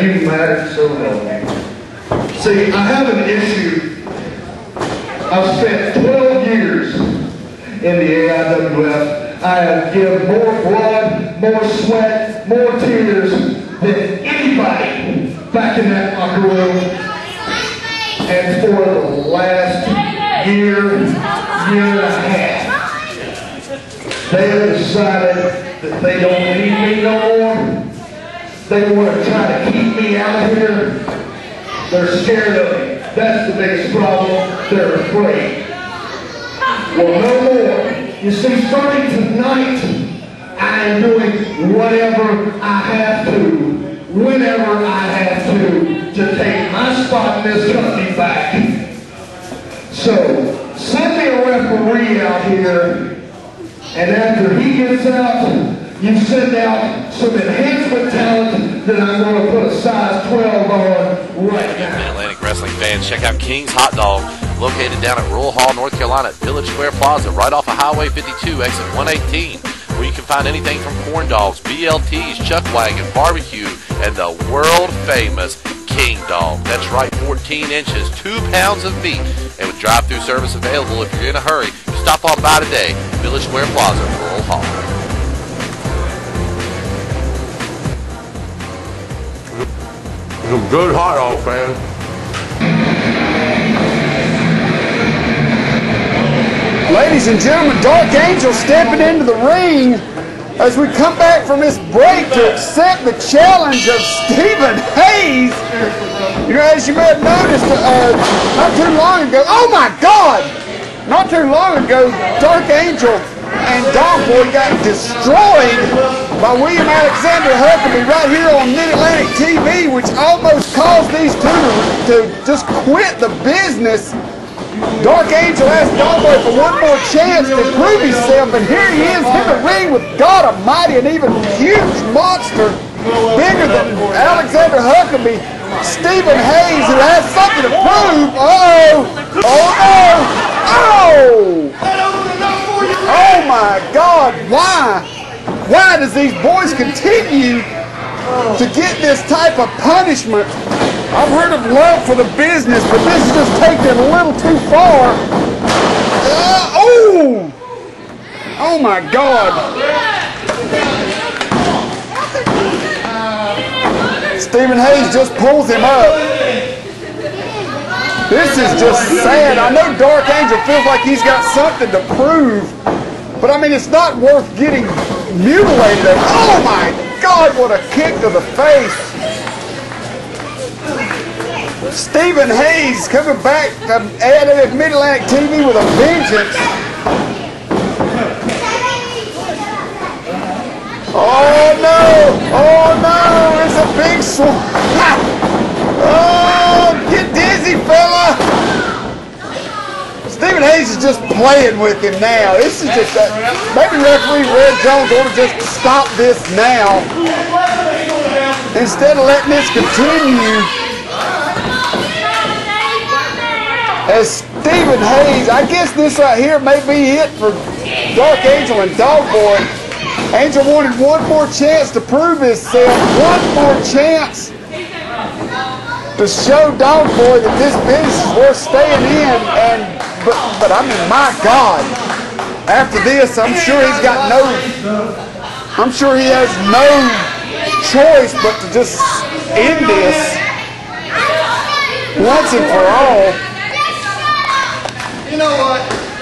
you matter, so help me. See, I have an issue. I've spent 12 years in the AIWF. I have given more blood, more sweat, more tears than anybody back in that locker room. And for the last year and a half, they have decided that they don't need me no more. They want to try to keep me out of here. They're scared of me. That's the biggest problem. They're afraid. Well, no more. You see, starting tonight, I am doing whatever I have to, whenever I have to take my spot in this company back. So, send me a referee out here, and after he gets out, you send out some enhancement talent that I'm going to put a size 12 on right now. Atlantic wrestling fans, check out King's Hot Dog, located down at Rural Hall, North Carolina, at Village Square Plaza, right off of Highway 52, exit 118, where you can find anything from corn dogs, BLTs, chuck wagon, barbecue, and the world-famous King Dog. That's right, 14 inches, 2 pounds of meat, and with drive-through service available if you're in a hurry. Stop on by today, Village Square Plaza, Rural Hall. Some good hot dog, fans. Ladies and gentlemen, Dark Angel stepping into the ring as we come back from this break to accept the challenge of Stephen Hayes. You know, as you may have noticed, not too long ago, oh my God! Not too long ago, Dark Angel and Dogboy got destroyed by William Alexander Huckabee right here on Mid-Atlantic TV, which almost caused these two to just quit the business. Dark Angel asked Dogboy for one more chance to prove himself, and here he is in the ring with God Almighty, an even huge monster, bigger than Alexander Huckabee, Stephen Hayes, who has something to prove. Uh-oh! Oh no! Oh! Oh my God! Why? Why does these boys continue to get this type of punishment? I've heard of love for the business, but this is just taking it a little too far. Oh! Oh my God! Stephen Hayes just pulls him up. This is just sad. I know Dark Angel feels like he's got something to prove, but I mean, it's not worth getting mutilated. Oh my God, what a kick to the face. Stephen Hayes coming back to Mid-Atlantic TV with a vengeance. Oh no! Oh no! It's a big swing. Oh, get dizzy, fella! Stephen Hayes is just playing with him now. This is just maybe referee Red Jones ought to just stop this now instead of letting this continue. As Stephen Hayes, I guess this right here may be it for Dark Angel and Dogboy. Angel wanted one more chance to prove himself, one more chance to show Dogboy that this business is worth staying in. But I mean, my God, after this, I'm sure he has no choice but to just end this once and for all. You know what?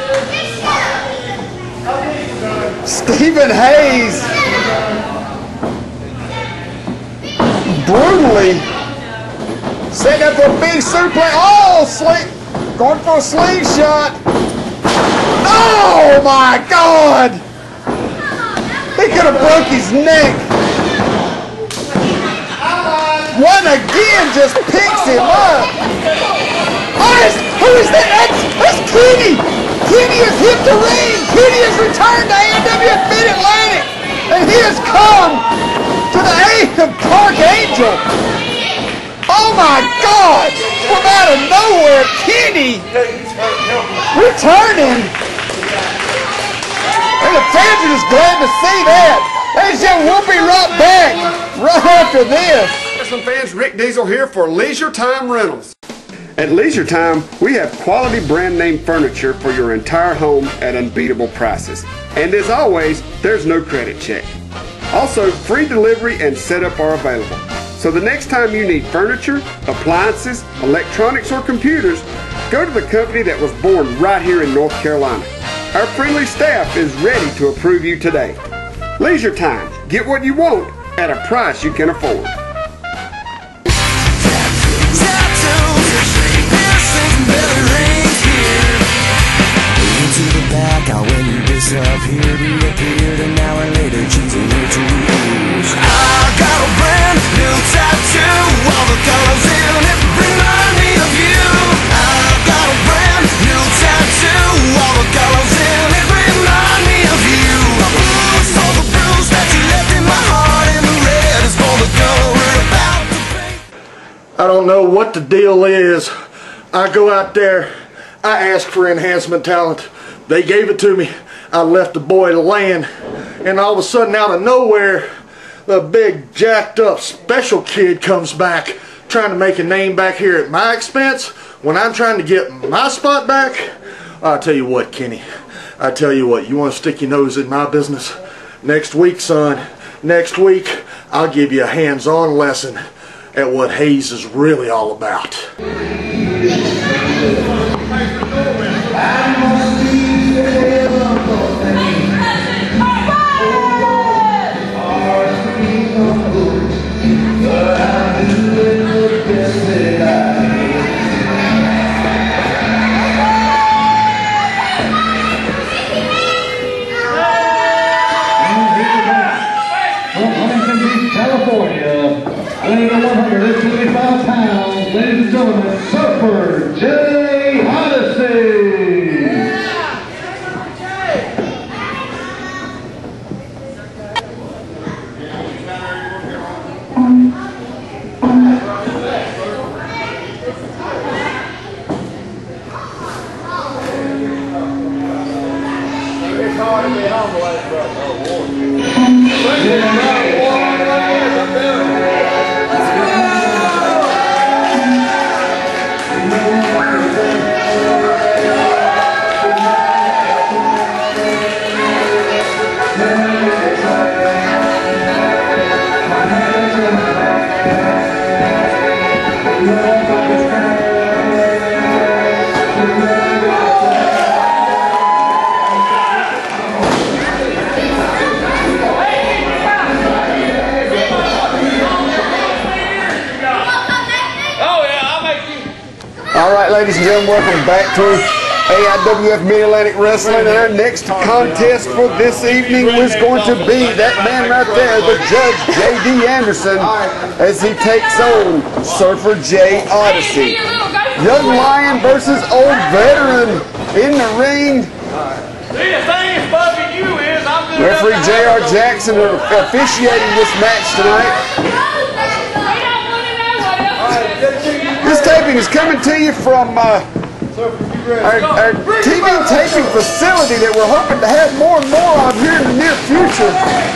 Stephen Hayes brutally setting up a big suplex. Oh, going for a slingshot. Oh my God! He could have broke his neck. One again just picks him up. Who is that? That's Kenny! Kenny has hit the ring! Kenny has returned to AIWF Mid-Atlantic! And he has come to the aid of Dark Angel! Oh my God! From out of nowhere, Kenny returning! And the fans are just glad to see that! Ladies and gentlemen, we'll be right back right after this. wrestling fans, Rick Deezel here for Leisure Time Rentals. At Leisure Time, we have quality brand name furniture for your entire home at unbeatable prices. And as always, there's no credit check. Also, free delivery and setup are available. So the next time you need furniture, appliances, electronics, or computers, go to the company that was born right here in North Carolina. Our friendly staff is ready to approve you today. Leisure Time. Get what you want at a price you can afford. Disappeared, reappeared, an hour later, choosing her to lose. I got a brand new tattoo, all the colors in it remind me of you. I got a brand new tattoo, all the colors in it remind me of you. Blues for the bruise that you left in my heart, and the red is for the color we're about to paint. I don't know what the deal is. I go out there, I ask for enhancement talent. They gave it to me. I left the boy laying, and all of a sudden, out of nowhere, the big jacked up special kid comes back trying to make a name back here at my expense when I'm trying to get my spot back. I'll tell you what, Kenny, I tell you what, you want to stick your nose in my business? Next week, son, next week, I'll give you a hands-on lesson at what Hayes is really all about. California, weighing 175 pounds, ladies and gentlemen, Surfer Jay Odyssey. It's hard to be humble like All right, ladies and gentlemen, welcome back to AIWF Mid-Atlantic Wrestling. And our next contest for this evening was going to be that man right there, the Judge J.D. Anderson, as he takes on Surfer J. Odyssey. Young Lion versus Old Veteran in the ring. Referee J.R. Jackson officiating this match tonight. This taping is coming to you from our TV taping facility that we're hoping to have more and more of here in the near future.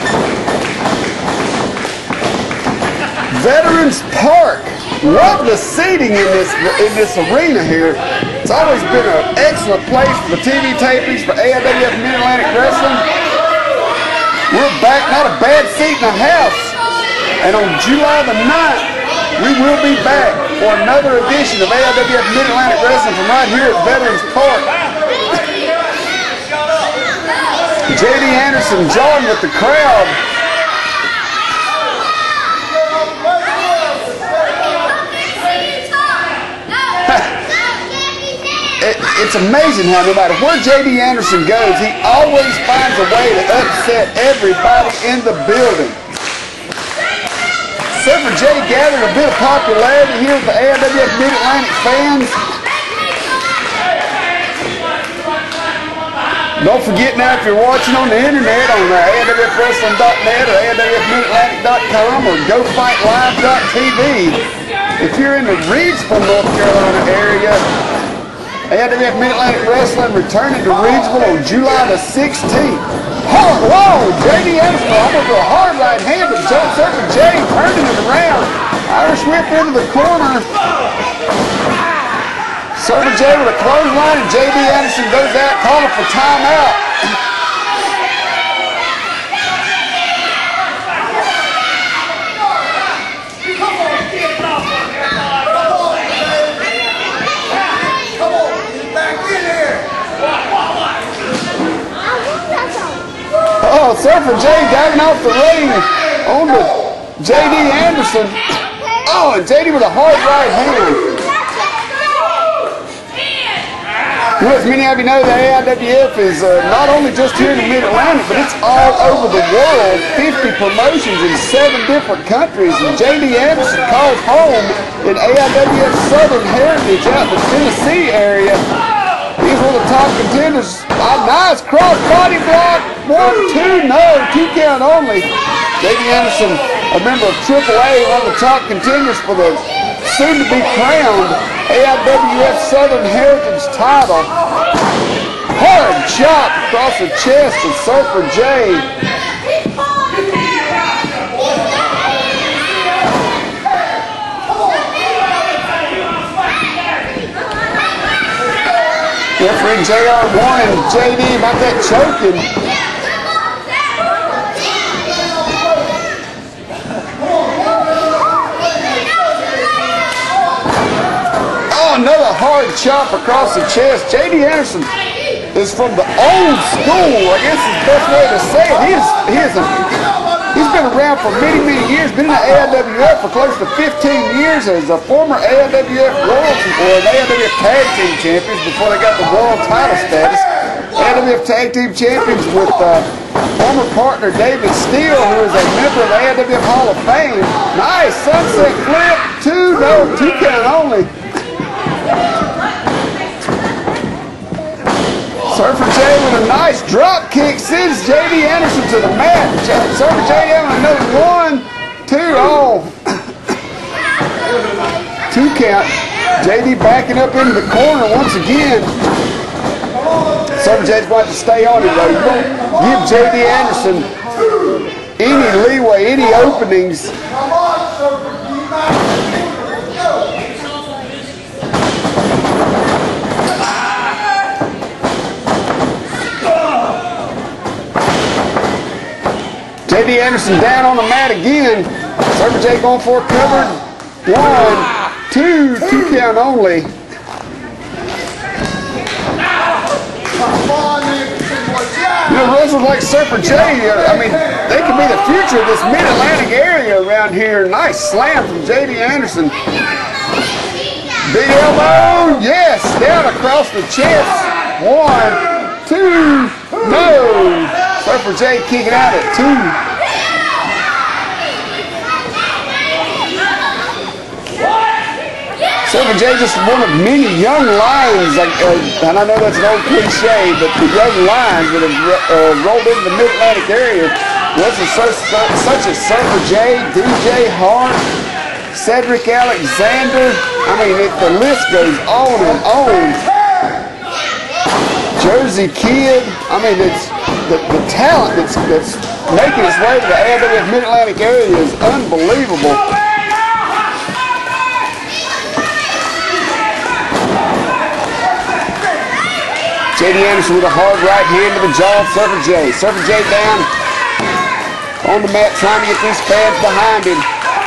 Veterans Park. Love the seating in this arena here. It's always been an excellent place for the TV tapings for AIWF Mid-Atlantic Wrestling. We're back, not a bad seat in the house. And on July the 9th, we will be back for another edition of AIWF Mid-Atlantic Wrestling from right here at Veterans Park. J.D. Anderson joined with the crowd. It's amazing how no matter where J.D. Anderson goes, he always finds a way to upset everybody in the building. Surfer J gathered a bit of popularity here with the AIWF Mid-Atlantic fans. Don't forget now, if you're watching on the internet on AIWFWrestling.net or AIWFMidatlantic.com or GoFightLive.tv, if you're in the Reidsville, North Carolina area, AIWF Mid-Atlantic Wrestling returning to Reidsville on July the 16th. Whoa, J.D. Anderson almost with a hard right hand, but Surfer J turning it around. Irish whip into the corner. Surfer J with a clothesline, and J.D. Anderson goes out calling for timeout. Oh, Surfer J diving off the ring on to J.D. Anderson. Oh, and J.D. with a hard right hand. Well, as many of you know, the AIWF is not only just here in the Mid-Atlantic, but it's all over the world. 50 promotions in 7 different countries. And J.D. Anderson calls home in AIWF Southern Heritage out in the Tennessee area. He's one of the top contenders. A nice cross body block. 1, 2, no, 2 count only. J.D. Anderson, a member of AAA, one of the top contenders for the soon-to-be crowned AIWF Southern Heritage title. Hard chop across the chest of Surfer J. Referee JR warning JD about that choking. Another hard chop across the chest. J.D. Anderson is from the old school, I guess is the best way to say it. He's been around for many, many years, been in the AIWF for close to 15 years as a former AIWF World or an AIWF Tag Team Champions before they got the world title status. AIWF Tag Team Champions with former partner David Steele, who is a member of the AIWF Hall of Fame. Nice sunset flip, 2 count only. Surfer J with a nice drop kick sends J.D. Anderson to the mat. Surfer J having another 1, 2, oh. 2 count. J.D. backing up into the corner once again. Surfer J's going to stay on it though. You don't give J.D. Anderson any leeway, any openings. J.D. Anderson down on the mat again. Surfer J going for a cover. 1, 2 count only. You know, wrestlers like Surfer J, I mean, they could be the future of this Mid-Atlantic area around here. Nice slam from J.D. Anderson. Big elbow, yes, down across the chest. 1, 2, no. Surfer J kicking out at 2. Surfer J just one of many young lions, and I know that's an old cliche, but the young lions that have rolled into the Mid-Atlantic area, such as Surfer J, DJ Hart, Cedric Alexander. I mean, the list goes on and on. Jersey Kid. I mean, it's the talent that's making its way to the AIWF Mid-Atlantic area is unbelievable. J.D. Anderson with a hard right hand to the jaw of Surfer J. Surfer J down on the mat trying to get these fans behind him.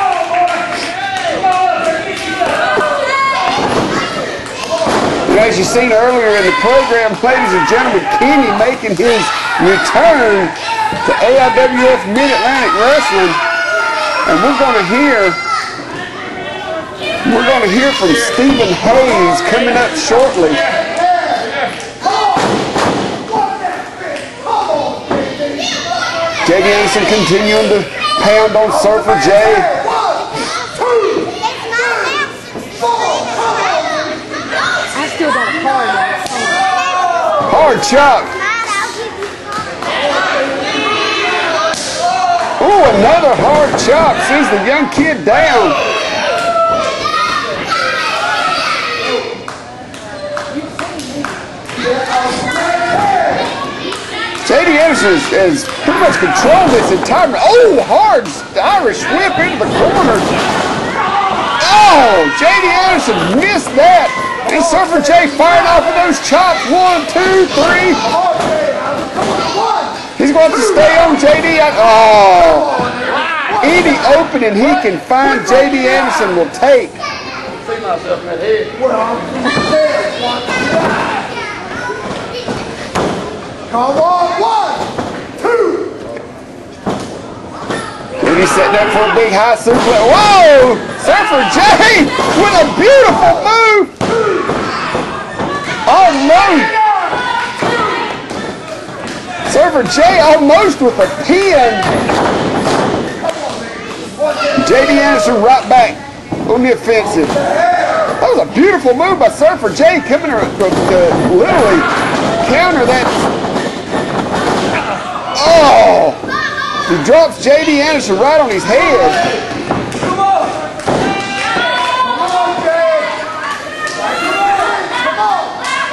As you've seen earlier in the program, ladies and gentlemen, Kenny making his return to AIWF Mid-Atlantic Wrestling. And we're going to hear from Stephen Hayes coming up shortly. J.D. Anderson continuing to pound on Surfer J. Hard chop. Ooh, another hard chop. Sends the young kid down. J.D. Anderson has pretty much controlled this entire. Oh, hard Irish whip into the corner. Anderson missed that. And Surfer J firing off of those chops. 1, 2, 3. He's going to stay on JD. Oh. Any opening he can find, JD Anderson will take. See myself in that head. Come on, 1, 2. And he's setting up for a big high suplex. Whoa! Surfer J with a beautiful move. Almost. Surfer J almost with a pin. JD Anderson right back on the offensive. That was a beautiful move by Surfer J coming to literally counter that. Oh! He drops JD Anderson right on his head. Come on! Come on, Jay! Come on!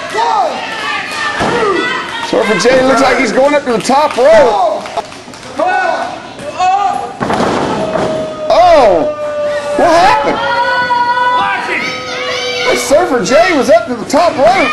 1, 2. Surfer J looks like he's going up to the top rope. Come on! Oh! What happened? Surfer J was up to the top rope.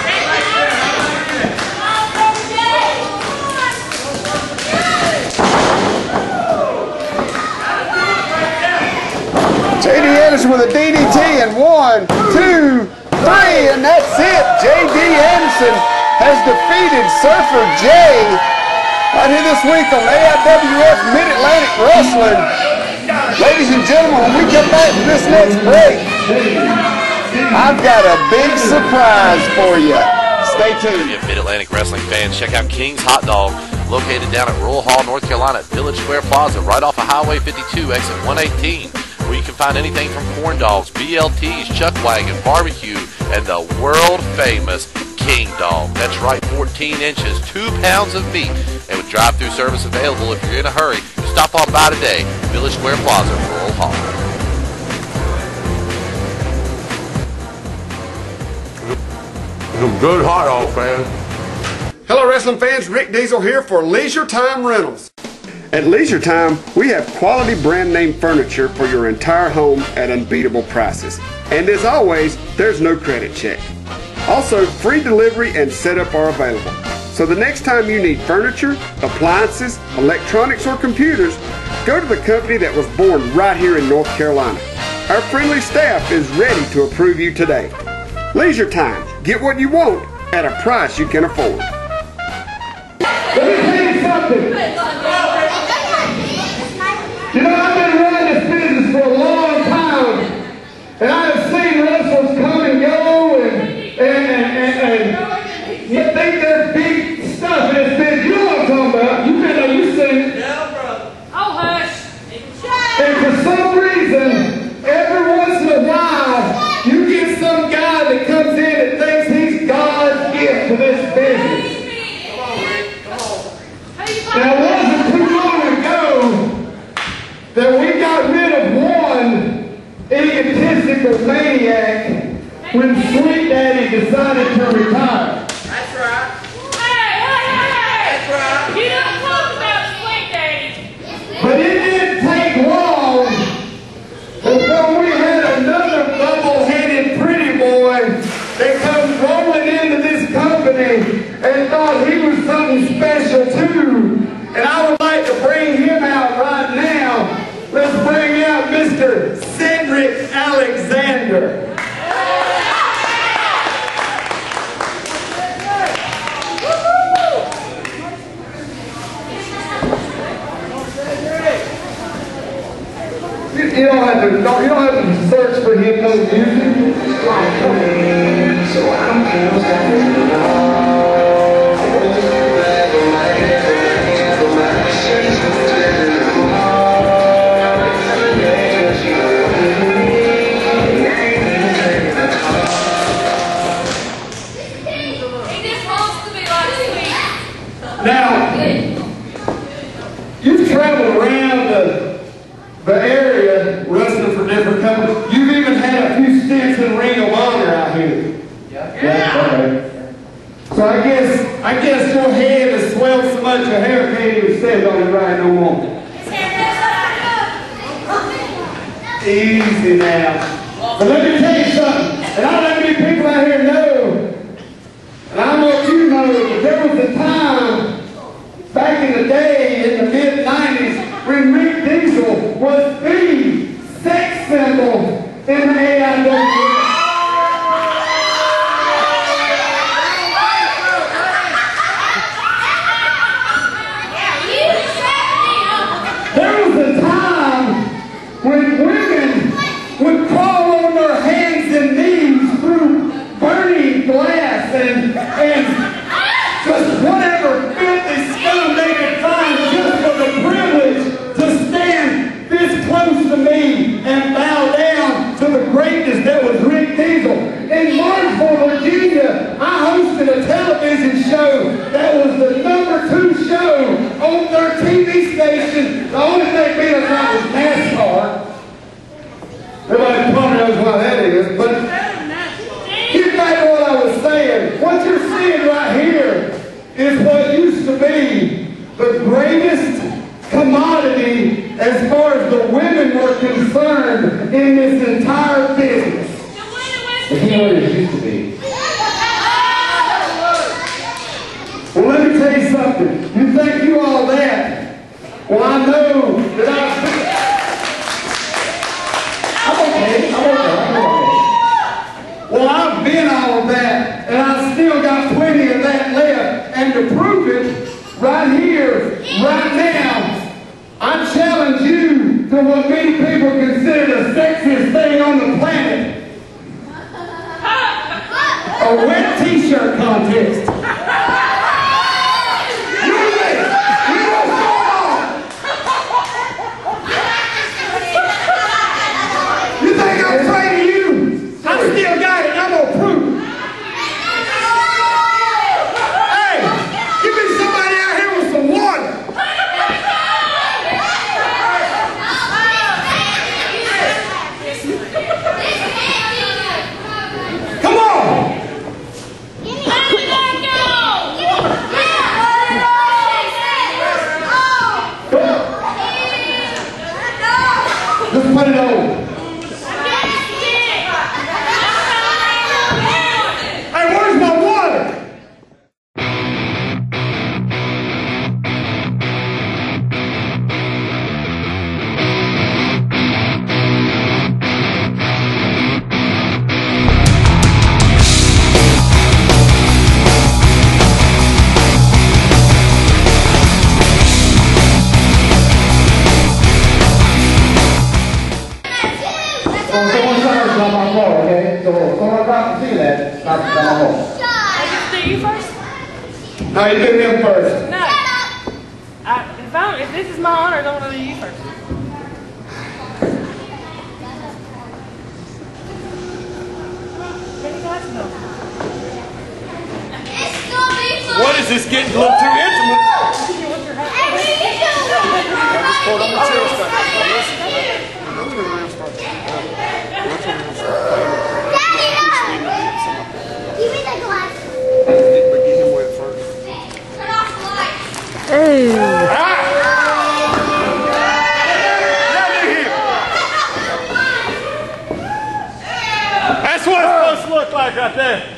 JD Anderson with a DDT and 1, 2, 3, and that's it. JD Anderson has defeated Surfer J right here this week on AIWF Mid-Atlantic Wrestling. Ladies and gentlemen, when we come back from this next break, I've got a big surprise for you. Stay tuned. Mid-Atlantic Wrestling fans, check out King's Hot Dog, located down at Rural Hall, North Carolina, at Village Square Plaza, right off of Highway 52, exit 118, where you can find anything from corn dogs, BLTs, chuck wagon, barbecue, and the world-famous King Dog. That's right, 14 inches, 2 pounds of meat, and with drive-through service available if you're in a hurry. Stop on by today, Village Square Plaza, Rural Hall. Some good hot dog, fans. Hello wrestling fans, Rick Deezel here for Leisure Time Rentals. At Leisure Time, we have quality brand name furniture for your entire home at unbeatable prices. And as always, there's no credit check. Also, free delivery and setup are available. So the next time you need furniture, appliances, electronics, or computers, go to the company that was born right here in North Carolina. Our friendly staff is ready to approve you today. Leisure Time. Get what you want at a price you can afford. Let me tell you something. You know, I've been running this business for a long time, and I have seen wrestlers come and go, and you think they're big stuff in this business. You know what I'm talking about. You've been there, you've seen it. Yeah, brother. Oh, hush. And for some reason, every once in a while, you get some guy that comes in that thinks he's God's gift to this business. Now, it wasn't too long ago that we got rid of one egotistical maniac when Sweet Daddy decided to retire. That's right. Hey! That's right. You don't talk about Sweet Daddy. But it didn't take long before we had another bubble-headed pretty boy that comes rolling into this company and thought he was something special too. And I would like to bring him out right now. Let's bring out Mr. Cedric Alexander. You don't have to search for him no music. So I'm Now, you've traveled around the area wrestling for different companies. You've even had a few stints in Ring of Honor out here. Yeah. Okay. So I guess your head has swelled so much your hair can't even stand on it right no more. Easy now. But let me tell you something, and I don't let many people out here know, and I don't know if you know, but there was a time back in the day, in the mid-90s, when Rick Deezel was the sex symbol in the AIW. There was a time when women would crawl on their hands and knees through burning glass and just whatever filthy scum they could find just for the privilege to stand this close to me and bow down to the greatness that was Rick Deezel. In Martinsville, Virginia, I hosted a television show that was the #2 show on their TV station. The only thing being about was NASCAR. Everybody probably knows what that is, but get back to what I was saying. What you're seeing right here is what used to be the greatest commodity as far as the women were concerned in this entire business. But you know what it used to be. Well, let me tell you something. You think you all that? Well, I know that I'm okay. Well, I've been all of that, and I've still got plenty of that left. And to prove it, right here, right now, I challenge you to what many people consider the sexiest thing on the planet. A wet t-shirt contest. You think I'm afraid of you? I still got it. I'm gonna prove it. Hey, give me somebody out here with some water. Come on. Just put it on. Hey, where's my water? No, you do him first. No. If this is my honor, I don't want to do you first. What is this getting a little too intimate? Give me the glass. That's what it's supposed to look like right there.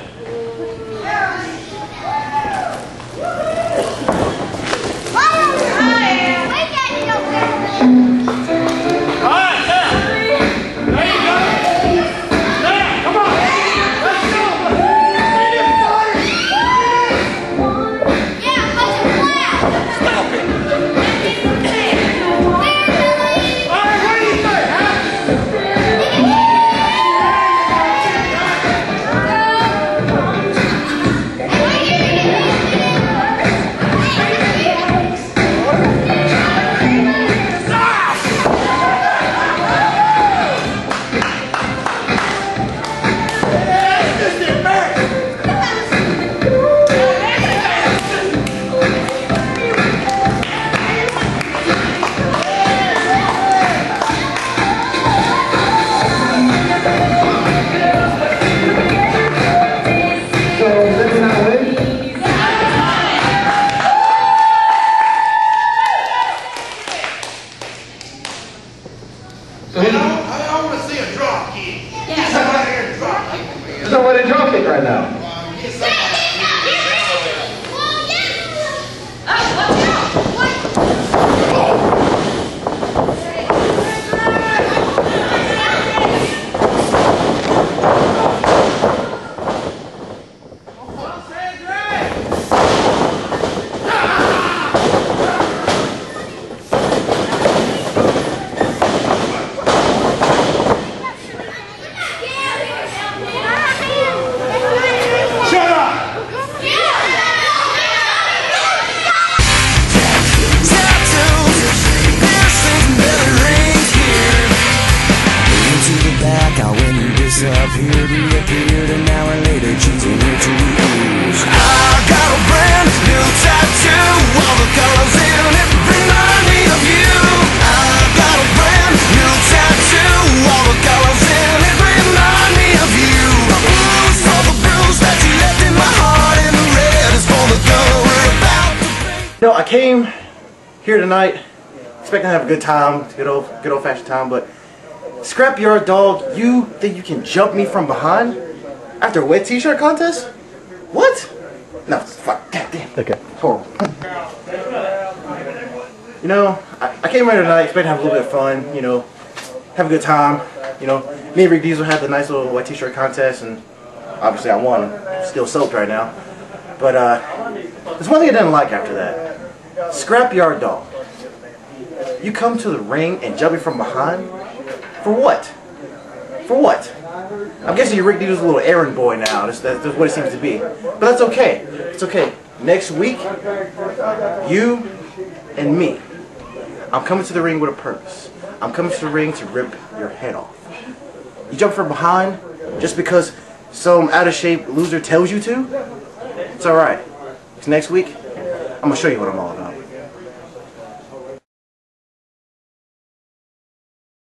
I want to see a drop kick. fighting right now. Disappeared, reappeared, an hour later, cheating into ooze. I got a brand new tattoo, all the colors in it remind me of you. I got a brand new tattoo, all the colors in it remind me of you. The blues for the bruise that you left in my heart, and the red is for the color we're about to paint. You know, I came here tonight expecting to have a good time, good old-fashioned time, but Scrapyard Dog, you think you can jump me from behind after a wet t-shirt contest? What? No, fuck, goddamn. Okay. Horrible. You know, I came here tonight expecting to have a little bit of fun, you know, have a good time. You know, me and Rick Deezel had the nice little wet t-shirt contest, and obviously I won. I'm still soaked right now. But there's one thing I didn't like after that. Scrapyard Dog, you come to the ring and jump me from behind? For what? For what? I'm guessing you're Rick Deezel's little errand boy now. That's what it seems to be. But that's okay. It's okay. Next week, you and me. I'm coming to the ring with a purpose. I'm coming to the ring to rip your head off. You jump from behind just because some out-of-shape loser tells you to? It's alright. Because next week, I'm going to show you what I'm all about.